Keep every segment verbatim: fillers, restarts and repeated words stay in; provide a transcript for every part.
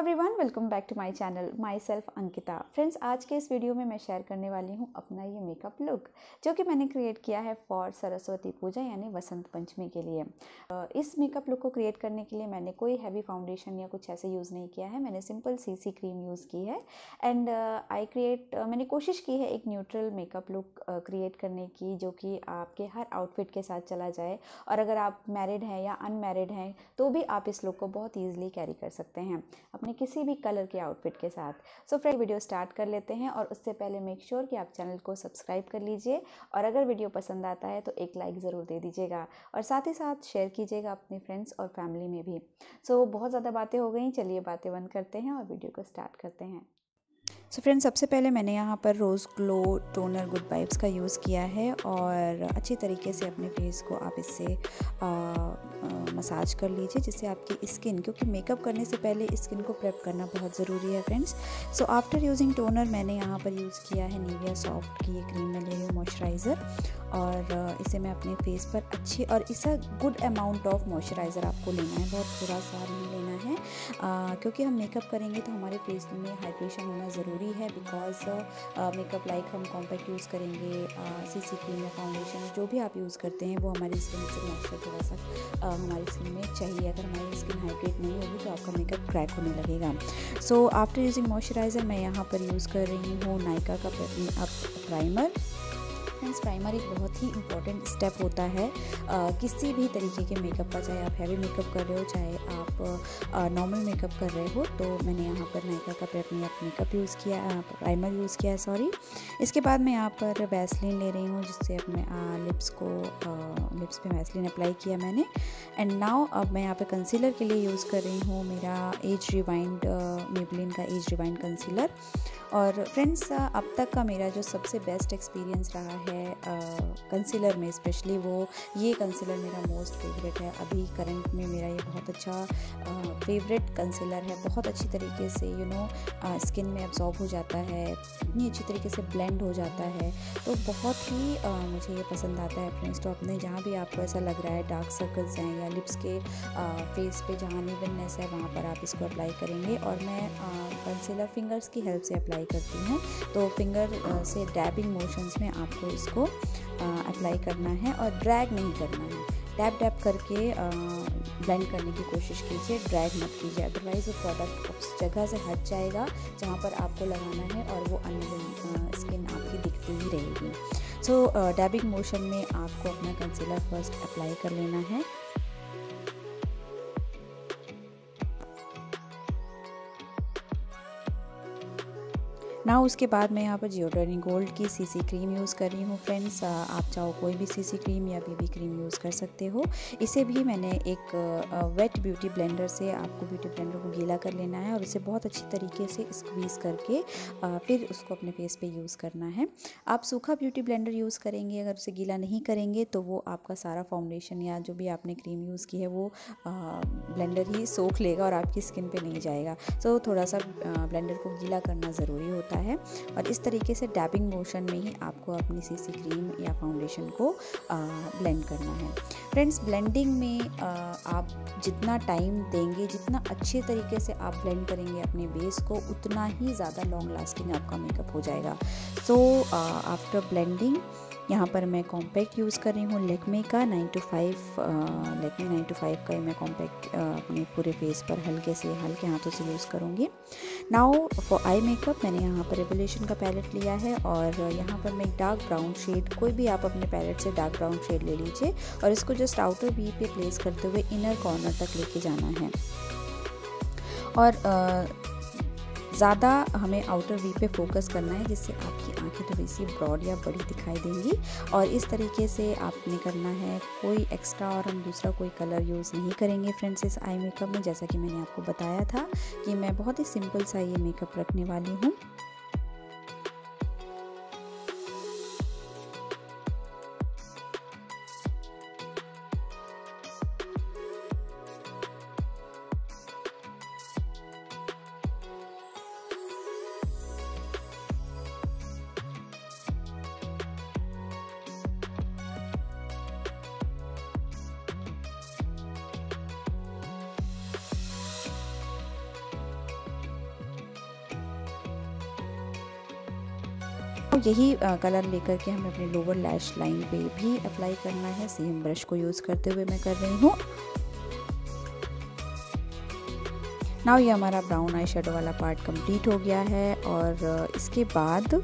Everyone, welcome back to my channel, myself Ankita. Friends, आज के इस वीडियो में मैं शेयर करने वाली हूँ अपना ये मेकअप लुक जो कि मैंने क्रिएट किया है फॉर सरस्वती पूजा यानी वसंत पंचमी के लिए। इस मेकअप लुक को क्रिएट करने के लिए मैंने कोई हैवी फाउंडेशन या कुछ ऐसे यूज़ नहीं किया है। मैंने सिंपल सीसी क्रीम यूज़ की है एंड आई क्रिएट मैंने कोशिश की है एक न्यूट्रल मेकअप लुक क्रिएट करने की जो कि आपके हर आउटफिट के साथ चला जाए, और अगर आप मैरिड हैं या अनमैरिड हैं तो भी आप इस लुक को बहुत ईजिली कैरी कर सकते हैं अपने किसी भी कलर के आउटफिट के साथ। सो फ्रेंड, वीडियो स्टार्ट कर लेते हैं, और उससे पहले मेक श्योर sure कि आप चैनल को सब्सक्राइब कर लीजिए, और अगर वीडियो पसंद आता है तो एक लाइक ज़रूर दे दीजिएगा, और साथ ही साथ शेयर कीजिएगा अपने फ्रेंड्स और फैमिली में भी। सो so, बहुत ज़्यादा बातें हो गई, चलिए बातें बंद करते हैं और वीडियो को स्टार्ट करते हैं। सो so फ्रेंड्स, सबसे पहले मैंने यहाँ पर rose glow toner good vibes का यूज़ किया है, और अच्छी तरीके से अपने फेस को आप इससे मसाज कर लीजिए, जिससे आपकी स्किन, क्योंकि मेकअप करने से पहले स्किन को प्रेप करना बहुत ज़रूरी है friends. So after using toner मैंने यहाँ पर यूज़ किया है निविया सॉफ्ट की ये क्रीम में ले रही हूँ मॉइस्चराइज़र, और इसे मैं अपने फेस पर अच्छी, और इसे गुड अमाउंट ऑफ मॉइस्चराइज़र आपको लेना है, बहुत थोड़ा सा नहीं लेना है, आ, क्योंकि हम मेकअप करेंगे तो हमारे फेस में हाइड्रेशन होना ज़रूरी है। बिकॉज मेकअप लाइक हम कॉम्पैक्ट यूज़ करेंगे, सीसी क्रीम या फाउंडेशन जो भी आप यूज़ करते हैं वो हमारी स्किन से मॉइस्चर थोड़ा सा आ, हमारी स्किन में चाहिए। अगर हमारी स्किन हाइड्रेट नहीं होगी तो आपका मेकअप क्रैक होने लगेगा। सो आफ्टर यूजिंग मॉइस्चराइज़र मैं यहाँ पर यूज़ कर रही हूँ नायका का प्राइमर। फ्रेंड्स, प्राइमर एक बहुत ही इंपॉर्टेंट स्टेप होता है आ, किसी भी तरीके के मेकअप का, चाहे आप हैवी मेकअप कर रहे हो चाहे आप नॉर्मल मेकअप कर रहे हो। तो मैंने यहाँ पर नायका का मेकअप यूज़ किया, प्राइमर यूज़ किया है सॉरी। इसके बाद मैं यहाँ पर वैसलीन ले रही हूँ, जिससे अपने लिप्स को आ, लिप्स पे वैसलीन अप्लाई किया मैंने। एंड नाउ अब मैं यहाँ पर कंसीलर के लिए यूज़ कर रही हूँ मेरा एज रिवाइंड मेबलिन का एज रिवाइंड कंसीलर। और फ्रेंड्स, अब तक का मेरा जो सबसे बेस्ट एक्सपीरियंस रहा है कंसीलर में, स्पेशली वो ये कंसीलर मेरा मोस्ट फेवरेट है। अभी करंट में मेरा ये बहुत अच्छा फेवरेट कंसीलर है। बहुत अच्छी तरीके से यू नो स्किन में एब्जॉर्ब हो जाता है, इतनी अच्छी तरीके से ब्लेंड हो जाता है, तो बहुत ही आ, मुझे ये पसंद आता है फ्रेंड्स। तो अपने जहाँ भी आपको ऐसा लग रहा है डार्क सर्कल्स हैं या लिप्स के आ, फेस पे जहाँ अनइवननेस है वहाँ पर आप इसको अप्लाई करेंगे। और मैं कंसीलर फिंगर्स की हेल्प से अप्लाई करती हूँ, तो फिंगर से डैबिंग मोशंस में आपको इसको अप्लाई करना है और ड्रैग नहीं करना है। डैब डैब करके ब्लेंड करने की कोशिश कीजिए, ड्रैग मत कीजिए, अदरवाइज़ वो प्रोडक्ट उस जगह से हट जाएगा जहाँ पर आपको लगाना है, और वो अनइवन स्किन आपकी दिखती ही रहेगी। सो डैबिंग मोशन में आपको अपना कंसीलर फर्स्ट अप्लाई कर लेना है। ना उसके बाद मैं यहाँ पर जियोडर्नी गोल्ड की सीसी क्रीम यूज़ कर रही हूँ फ्रेंड्स। आप चाहो कोई भी सीसी क्रीम या बेबी क्रीम यूज़ कर सकते हो। इसे भी मैंने एक वेट ब्यूटी ब्लेंडर से, आपको ब्यूटी ब्लेंडर को गीला कर लेना है और इसे बहुत अच्छी तरीके से स्क्वीज़ करके फिर उसको अपने फेस पे यूज़ करना है। आप सूखा ब्यूटी ब्लेंडर यूज़ करेंगे, अगर उसे गीला नहीं करेंगे तो वो आपका सारा फाउंडेशन या जो भी आपने क्रीम यूज़ की है वो ब्लेंडर ही सोख लेगा और आपकी स्किन पे नहीं जाएगा। सो थोड़ा सा ब्लेंडर को गीला करना ज़रूरी होता है, और इस तरीके से डैबिंग मोशन में ही आपको अपनी सीसी क्रीम या फाउंडेशन को ब्लेंड करना है। फ्रेंड्स, ब्लेंडिंग में आ, आप जितना टाइम देंगे, जितना अच्छे तरीके से आप ब्लेंड करेंगे अपने बेस को, उतना ही ज़्यादा लॉन्ग लास्टिंग आपका मेकअप हो जाएगा। सो आफ्टर ब्लेंडिंग यहाँ पर मैं कॉम्पैक्ट यूज़ कर रही हूँ लेक्मे का nine to five Lakme nine to five का मैं कॉम्पैक्ट अपने पूरे फेस पर हल्के से हल्के हाथों से यूज़ करूँगी। नाउ फॉर आई मेकअप मैंने यहाँ पर रेवोल्यूशन का पैलेट लिया है, और यहाँ पर मैं डार्क ब्राउन शेड, कोई भी आप अपने पैलेट से डार्क ब्राउन शेड ले लीजिए, और इसको जस्ट आउटर वी पे प्लेस करते हुए इनर कॉर्नर तक लेके जाना है। और ज़्यादा हमें आउटर वी पे फोकस करना है, जिससे आपकी आंखें थोड़ी सी ब्रॉड या बड़ी दिखाई देंगी, और इस तरीके से आपने करना है। कोई एक्स्ट्रा और हम दूसरा कोई कलर यूज़ नहीं करेंगे फ्रेंड्स इस आई मेकअप में। जैसा कि मैंने आपको बताया था कि मैं बहुत ही सिंपल सा ये मेकअप रखने वाली हूँ। तो यही कलर लेकर के हमें अपने लोअर लैश लाइन पे भी अप्लाई करना है। सेम ब्रश को यूज़ करते हुए मैं कर रही हूँ। नाउ ये हमारा ब्राउन आई शेडो वाला पार्ट कंप्लीट हो गया है और इसके बाद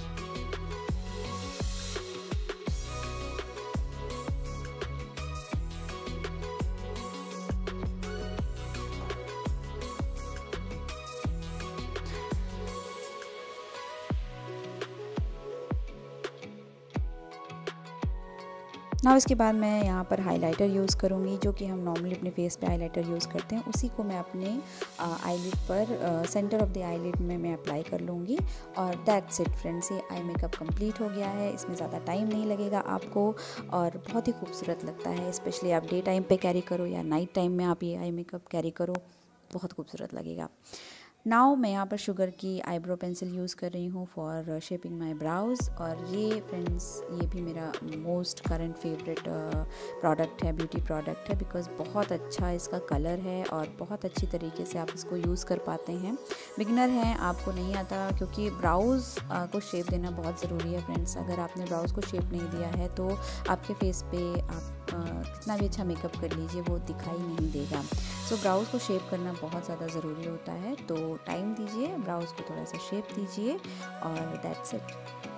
ना इसके बाद मैं यहाँ पर हाइलाइटर यूज़ करूँगी, जो कि हम नॉर्मली अपने फेस पे हाइलाइटर यूज़ करते हैं, उसी को मैं अपने आईलिड पर सेंटर ऑफ द आईलिड में मैं अप्लाई कर लूँगी। और दैट्स इट फ्रेंड्स, ये आई मेकअप कंप्लीट हो गया है। इसमें ज़्यादा टाइम नहीं लगेगा आपको और बहुत ही खूबसूरत लगता है। स्पेशली आप डे टाइम पे कैरी करो या नाइट टाइम में आप ये आई मेकअप कैरी करो, बहुत खूबसूरत लगेगा। नाउ मैं यहाँ पर शुगर की आईब्रो पेंसिल यूज़ कर रही हूँ फॉर शेपिंग माई ब्राउज़। और ये फ्रेंड्स, ये भी मेरा मोस्ट करंट फेवरेट प्रोडक्ट है, ब्यूटी प्रोडक्ट है, बिकॉज़ बहुत अच्छा इसका कलर है और बहुत अच्छी तरीके से आप इसको यूज़ कर पाते हैं। बिगिनर हैं, आपको नहीं आता, क्योंकि ब्राउज़ को शेप देना बहुत ज़रूरी है फ्रेंड्स। अगर आपने ब्राउज़ को शेप नहीं दिया है तो आपके फेस पे आप कितना भी अच्छा मेकअप कर लीजिए वो दिखाई नहीं देगा। सो so, ब्राउज़ को शेप करना बहुत ज़्यादा ज़रूरी होता है, तो टाइम दीजिए, ब्राउज़ को थोड़ा सा शेप दीजिए और दैट्स इट।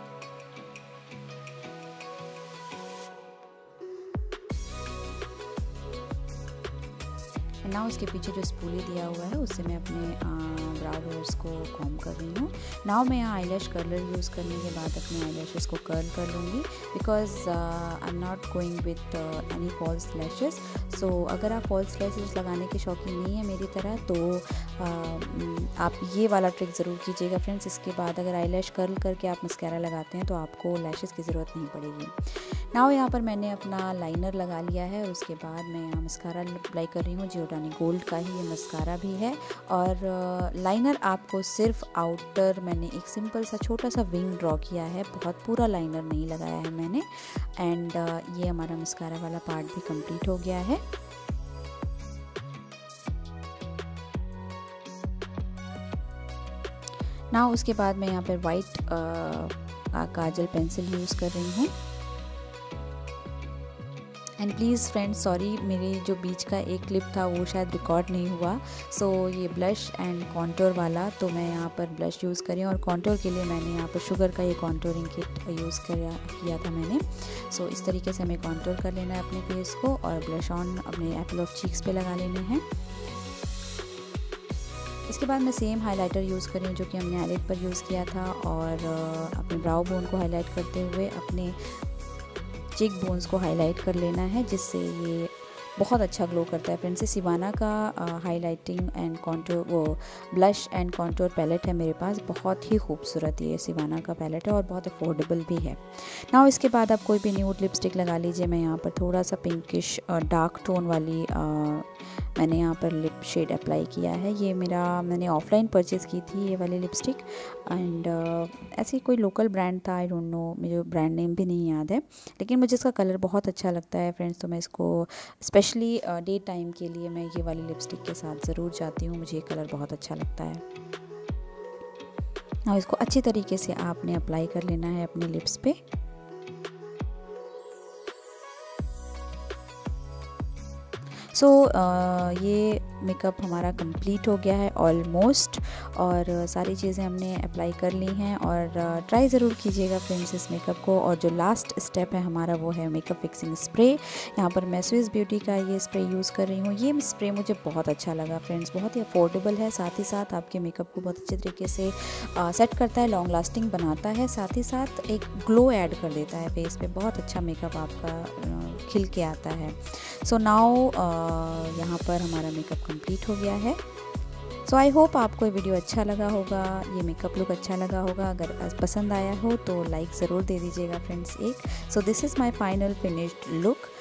नाउ उसके पीछे जो स्पूली दिया हुआ है उससे मैं अपने ब्राउ हेयर्स को कॉम्ब कर रही हूँ। नाउ मैं यहाँ आईलैश कर्लर यूज़ करने के बाद अपने आईलैशेस को कर्ल कर लूँगी, because I am not going with any false lashes. So अगर आप फॉल्स लैशेस लगाने के शौकीन नहीं है मेरी तरह, तो uh, आप ये वाला ट्रिक ज़रूर कीजिएगा फ्रेंड्स। इसके बाद अगर आईलैश कर्ल करके आप मस्कारा लगाते हैं तो आपको लैशेस की ज़रूरत नहीं पड़ेगी। नाउ यहाँ पर मैंने अपना लाइनर लगा लिया है और उसके बाद मैं यहाँ मस्कारा अप्लाई कर रही हूँ। जियोडानी गोल्ड का ही ये मस्कारा भी है और लाइनर आपको सिर्फ आउटर, मैंने एक सिंपल सा छोटा सा विंग ड्रॉ किया है, बहुत पूरा लाइनर नहीं लगाया है मैंने। एंड ये हमारा मस्कारा वाला पार्ट भी कंप्लीट हो गया है। ना उसके बाद मैं यहाँ पर वाइट काजल पेंसिल यूज़ कर रही हूँ। एंड प्लीज़ फ्रेंड्स, सॉरी, मेरे जो बीच का एक क्लिप था वो शायद रिकॉर्ड नहीं हुआ। सो so, ये ब्लश एंड कॉन्टोर वाला, तो मैं यहाँ पर ब्लश यूज़ करी और कॉन्टोर के लिए मैंने यहाँ पर शुगर का ये कॉन्टोरिंग किट यूज़ किया किया था मैंने। सो so, इस तरीके से हमें कॉन्टोर कर लेना है अपने फेस को और ब्लश ऑन अपने एप्पल ऑफ चीक्स पे लगा लेने हैं। इसके बाद मैं सेम हाइलाइटर यूज़ कर रही हूँ जो कि हमने आईलिड पर यूज़ किया था और अपने ब्राउ बोन को हाईलाइट करते हुए अपने चीक बोन्स को हाईलाइट कर लेना है, जिससे ये बहुत अच्छा ग्लो करता है फ्रेंड्स। सिवाना का हाइलाइटिंग एंड कॉन्टोर, वो ब्लश एंड कॉन्टोर पैलेट है मेरे पास, बहुत ही खूबसूरत ये सिवाना का पैलेट है और बहुत अफोर्डेबल भी है। नाउ इसके बाद आप कोई भी न्यूड लिपस्टिक लगा लीजिए। मैं यहाँ पर थोड़ा सा पिंकिश डार्क टोन वाली आ, मैंने यहाँ पर लिप शेड अप्लाई किया है। ये मेरा मैंने ऑफलाइन परचेज़ की थी ये वाली लिपस्टिक एंड ऐसी कोई लोकल ब्रांड था, आई डोंट नो, मुझे ब्रांड नेम भी नहीं याद है, लेकिन मुझे इसका कलर बहुत अच्छा लगता है फ्रेंड्स। तो मैं इसको स्पेशली डे टाइम के लिए मैं ये वाली लिपस्टिक के साथ ज़रूर जाती हूँ, मुझे ये कलर बहुत अच्छा लगता है। ना इसको अच्छी तरीके से आपने अप्लाई कर लेना है अपने लिप्स पे। सो so, uh, ये मेकअप हमारा कंप्लीट हो गया है ऑलमोस्ट और सारी चीज़ें हमने अप्लाई कर ली हैं और ट्राई ज़रूर कीजिएगा फ्रेंड्स इस मेकअप को। और जो लास्ट स्टेप है हमारा वो है मेकअप फिक्सिंग स्प्रे। यहाँ पर मैं स्विस ब्यूटी का ये स्प्रे यूज़ कर रही हूँ। ये स्प्रे मुझे बहुत अच्छा लगा फ्रेंड्स, बहुत ही अफोर्डेबल है, साथ ही साथ आपके मेकअप को बहुत अच्छे तरीके से आ, सेट करता है, लॉन्ग लास्टिंग बनाता है, साथ ही साथ एक ग्लो ऐड कर देता है फेस पे, बहुत अच्छा मेकअप आपका आ, खिल के आता है। सो नाउ यहाँ पर हमारा मेकअप कंप्लीट हो गया है। सो आई होप आपको ये वीडियो अच्छा लगा होगा, ये मेकअप लुक अच्छा लगा होगा। अगर पसंद आया हो तो लाइक ज़रूर दे दीजिएगा फ्रेंड्स एक। So this is my final finished look.